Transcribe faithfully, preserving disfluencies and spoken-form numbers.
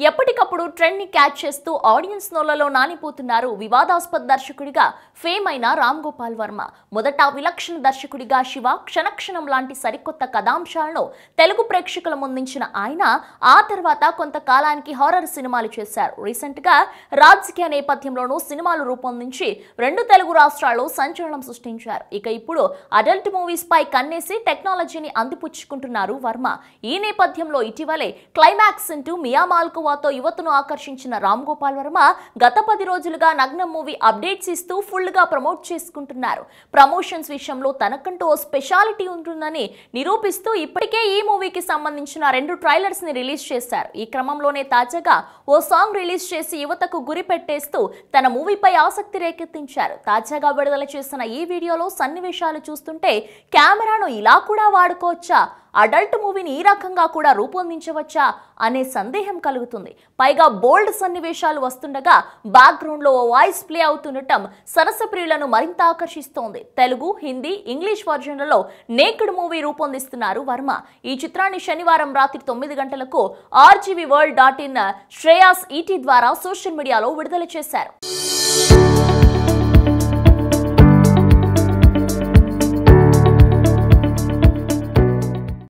ఎప్పటికప్పుడు ట్రెండ్ ని క్యాచ్ చేస్తూ ఆడియన్స్ నోళ్లలో నానిపోతున్నారు వివాదాస్పద దర్శకుడిగా ఫేమ్ అయిన రామ్ గోపాల్ వర్మ. మొదట విలక్షణ దర్శకుడిగా శివ, క్షణక్షణం లాంటి సరికొత్త కథాంశాలను తెలుగు ప్రేక్షకుల ముందుంచిన ఆయన ఆ తర్వాత కొంతకాలానికి హారర్ సినిమాలు చేశారు. రీసెంట్ గా రాజకీయ నేపథ్యంలోనూ సినిమాలు రూపొందించి రెండు తెలుగు రాష్ట్రాల్లో సంచలనం సృష్టించారు. ఇక ఇప్పుడు అడల్ట్ మూవీస్ పై కన్నేసి టెక్నాలజీని అందిపుచ్చుకుంటున్నారు వర్మ. ఈ నేపథ్యంలో ఇటీవలే క్లైమాక్స్ ఇంటూ మియా మాల్కోవాతో యువతను ఆకర్షించిన రామ్ గోపాల్ వర్మ గత పది రోజులుగా నగ్నం మూవీ అప్డేట్స్ ఇస్తూ ఫుల్ గా ప్రమోట్ చేసుకుంటున్నారు. ప్రమోషన్స్ విషయంలో తనకంటూ ఓ స్పెషాలిటీ ఉంటుందని నిరూపిస్తూ ఇప్పటికే ఈ మూవీకి సంబంధించిన రెండు ట్రైలర్స్ ని రిలీజ్ చేశారు. ఈ క్రమంలోనే తాజాగా ఓ సాంగ్ రిలీజ్ చేసి యువతకు గురి పెట్టేస్తూ తన మూవీపై ఆసక్తి రేకెత్తించారు. తాజాగా విడుదల చేసిన ఈ వీడియోలో సన్నివేశాలు చూస్తుంటే కెమెరాను ఇలా కూడా వాడుకోవచ్చా, అడల్ట్ మూవీని ఈ రకంగా కూడా రూపొందించవచ్చా అనే సందేహం కలుగుతుంది. పైగా బోల్డ్ సన్నివేశాలు వస్తుండగా బ్యాక్గ్రౌండ్ లో ఓ వాయిస్ ప్లే అవుతుండటం సరస ప్రియులను మరింత ఆకర్షిస్తోంది. తెలుగు, హిందీ, ఇంగ్లీష్ వర్జన్లలో నేకెడ్ మూవీ రూపొందిస్తున్నారు వర్మ. ఈ చిత్రాన్ని శనివారం రాత్రి తొమ్మిది గంటలకు RGV world dot in Shreyas ET ద్వారా సోషల్ మీడియాలో విడుదల చేశారు.